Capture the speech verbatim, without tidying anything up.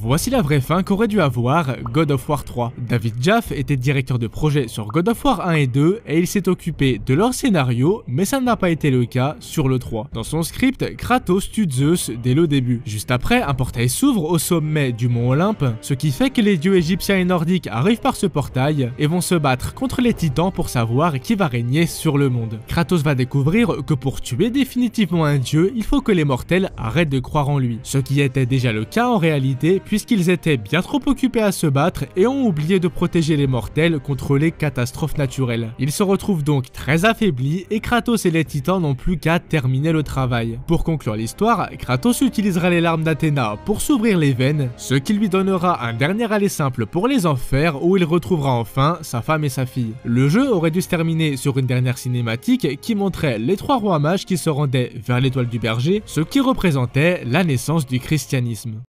Voici la vraie fin qu'aurait dû avoir God of War trois. David Jaffe était directeur de projet sur God of War un et deux et il s'est occupé de leur scénario, mais ça n'a pas été le cas sur le trois. Dans son script, Kratos tue Zeus dès le début. Juste après, un portail s'ouvre au sommet du mont Olympe, ce qui fait que les dieux égyptiens et nordiques arrivent par ce portail et vont se battre contre les titans pour savoir qui va régner sur le monde. Kratos va découvrir que pour tuer définitivement un dieu, il faut que les mortels arrêtent de croire en lui. Ce qui était déjà le cas en réalité, puisqu'ils étaient bien trop occupés à se battre et ont oublié de protéger les mortels contre les catastrophes naturelles. Ils se retrouvent donc très affaiblis et Kratos et les titans n'ont plus qu'à terminer le travail. Pour conclure l'histoire, Kratos utilisera les larmes d'Athéna pour s'ouvrir les veines, ce qui lui donnera un dernier aller simple pour les enfers où il retrouvera enfin sa femme et sa fille. Le jeu aurait dû se terminer sur une dernière cinématique qui montrait les trois rois mages qui se rendaient vers l'étoile du berger, ce qui représentait la naissance du christianisme.